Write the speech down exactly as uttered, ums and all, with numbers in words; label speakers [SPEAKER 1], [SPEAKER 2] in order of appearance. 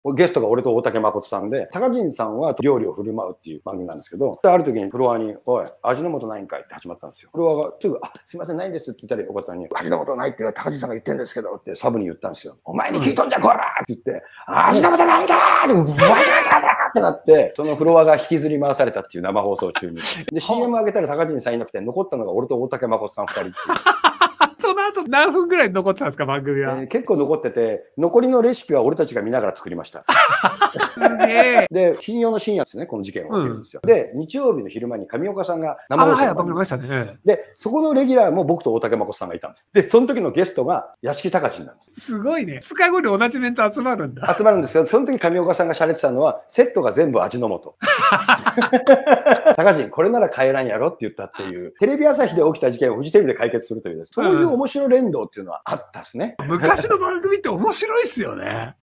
[SPEAKER 1] ゲストが俺と大竹誠さんで、高陣さんは料理を振る舞うっていう番組なんですけど、ある時にフロアに、おい、味の素ないんかいって始まったんですよ。フロアがすぐ、あ、すいません、ないんですって言ったらよかったのに、味の素ないって高陣さんが言ってんですけどってサブに言ったんですよ。お前に聞いとんじゃこらって言って、味の素ないんだーって、バチバチバチってなって、そのフロアが引きずり回されたっていう生放送中に。で、シーエム 上げたら高陣さんいなくて、残ったのが俺と大竹誠さんふたりっていう。
[SPEAKER 2] その後何分ぐらい残ってたんですか、番組は。
[SPEAKER 1] えー、結構残ってて、残りのレシピは俺たちが見ながら作りました。
[SPEAKER 2] すげえ。
[SPEAKER 1] で、金曜の深夜ですね、この事件が起きるんですよ。うん、で、日曜日の昼間に上岡さんが生放送
[SPEAKER 2] を番組ましたね。
[SPEAKER 1] で、そこのレギュラーも僕と大竹誠さんがいたんです。で、その時のゲストが屋敷隆人なんです。
[SPEAKER 2] すごいね。ふつかごに同じメンツ集まるんだ。
[SPEAKER 1] 集まるんですけど、その時上岡さんが喋ってたのは、セットが全部味の素。高人、これなら帰らんやろって言ったっていう、テレビ朝日で起きた事件をフジテレビで解決するという、そういう面白連動っていうのはあったんですね。
[SPEAKER 2] 昔の番組って面白いっすよね。